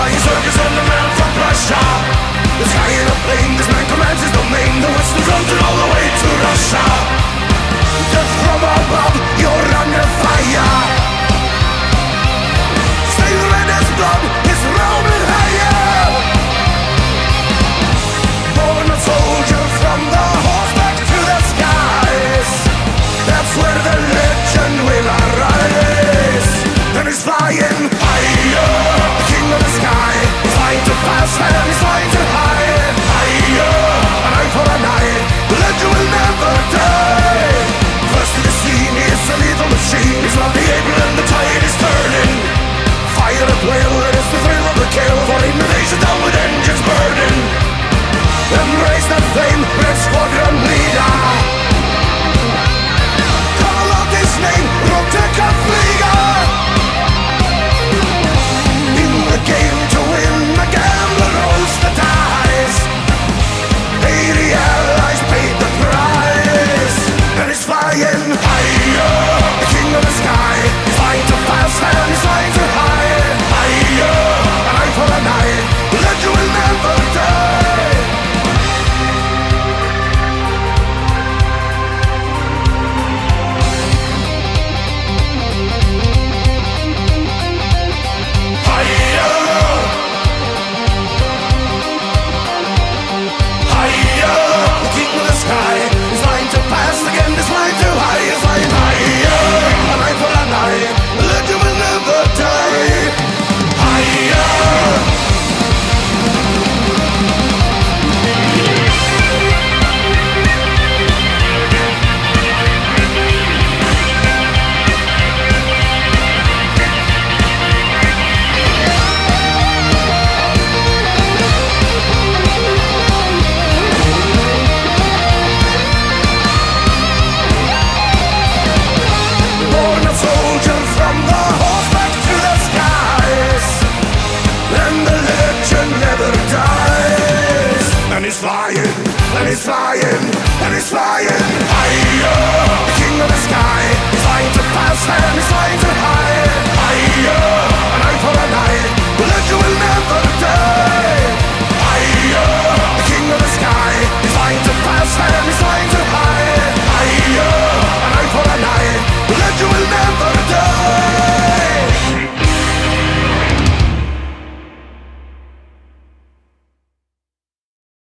flying circus and the man from Prussia. The sky in a plane, this man commands his domain. The Western front and all the way to Russia. Death from above, you're under fire. Stay red as blood, it's roaming higher. Born a soldier from the horseback to the skies. That's where the legend will arise. And he's flying higher, the king of the sky. He's flying too fast and he's flying too high. Higher, an eye for an eye. The legend will never die. First to the scene, he's a lethal machine. He's not the able and the tide is turning. Fire at will, it is the thrill of the kill. For invasion down with engines burning. Embrace that flame, Red Squadron leader. Call out his name, Roteka Flieger. In the game to win, the gambler rolls the dice. 80 allies paid the price. And he's flying higher, the king of the sky. He's flying too fast and he's flying too high. Higher, an eye for an eye. The legend will never die. And he's flying, and he's flying higher. The king of the sky, he's flying too fast and he's